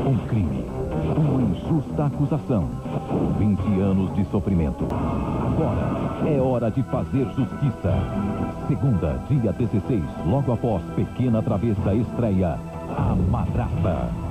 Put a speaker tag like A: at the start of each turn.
A: Um crime, uma injusta acusação, 20 anos de sofrimento. Agora é hora de fazer justiça. Segunda, dia 16, logo após Pequena Travessa estreia A Madrasta.